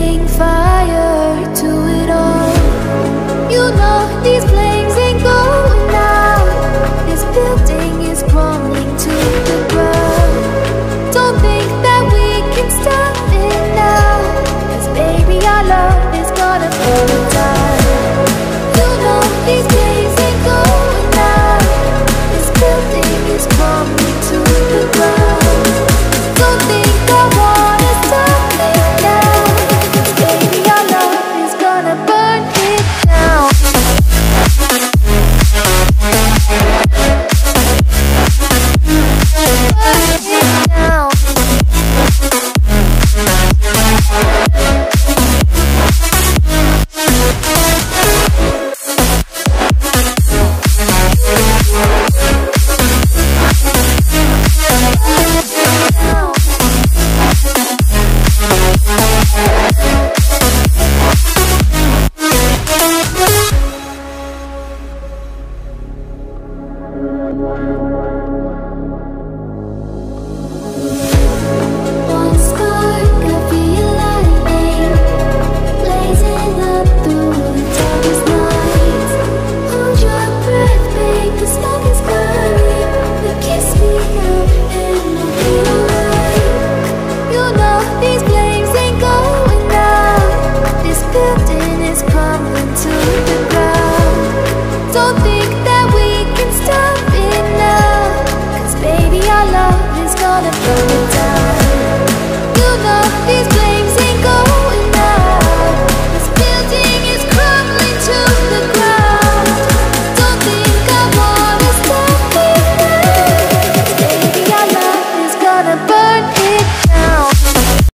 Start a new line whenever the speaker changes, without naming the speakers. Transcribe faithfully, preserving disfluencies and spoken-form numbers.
setting fire to it all. You know these flames ain't going out. This building is crumbling to the ground. Don't think that we can stop it now, 'cause baby our love is gonna burn it down. You know these flames ain't going out. This building is crumbling to the ground. Don't think I wanna stop it now, 'cause baby our love is gonna burn it down. Burn it down. One spark of your lightning, blazing up through the darkest nights. Hold your breath, babe, the smoke is burning. But kiss me out and I'll be alright. You know these flames ain't going out. This building is crumbling to the ground. Don't think that we can stop it now, 'cause baby our love is gonna burn.